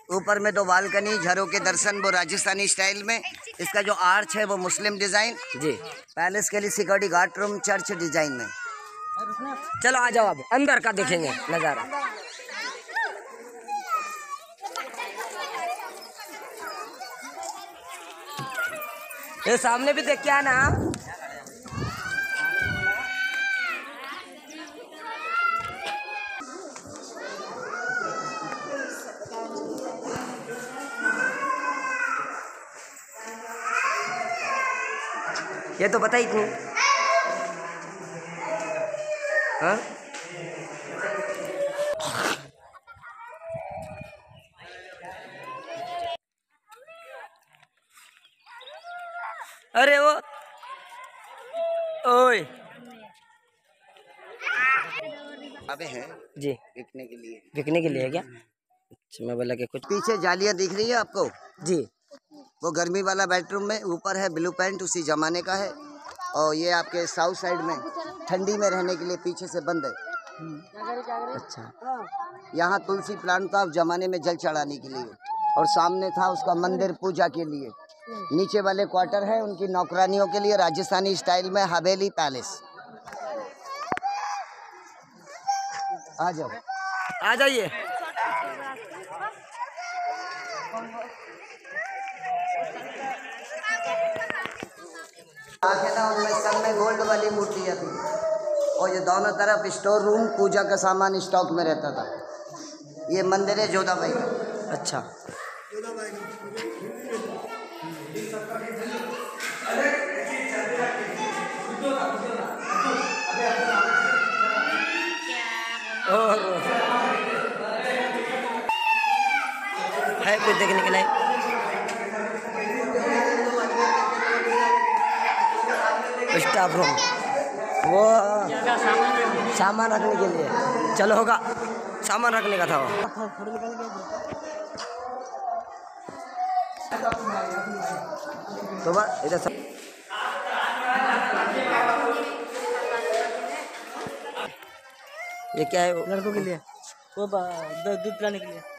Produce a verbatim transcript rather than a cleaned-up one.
ऊपर में दो बालकनी, झरों के दर्शन वो राजस्थानी स्टाइल में। इसका जो आर्च है वो मुस्लिम डिजाइन जी। पैलेस के लिए security guard room church design में। चलो आ जाओ, अब अंदर का देखेंगे नजारा। ये सामने भी देख के आना। ये तो पता ही क्यों। हाँ? अरे वो ओए अबे हैं जी, बिकने के लिए। बिकने के लिए है क्या? अच्छा, मैं बोला कि कुछ। पीछे जालियां दिख रही है आपको जी, वो गर्मी वाला बेडरूम में। ऊपर है ब्लू पेंट, उसी जमाने का है। और ये आपके साउथ साइड में ठंडी में रहने के लिए पीछे से बंद है। अच्छा, यहाँ तुलसी प्लांट था जमाने में जल चढ़ाने के लिए, और सामने था उसका मंदिर पूजा के लिए। नीचे वाले क्वार्टर है उनकी नौकरानियों के लिए, राजस्थानी स्टाइल में हवेली पैलेस। आ जाओ, आ जाइए। आखे ना उनमें सब में गोल्ड वाली मूर्तियाँ थी, और ये दोनों तरफ स्टोर रूम पूजा का सामान स्टॉक में रहता था। ये मंदिर है जोधाबाई का। अच्छा, और है कुछ देखने के लिए? स्टाफ रूम वो सामान रखने के लिए। चलो होगा, सामान रखने का था वो। तो बस इधर सब ये क्या है? लड़कों के लिए वो दूध पिलाने के लिए।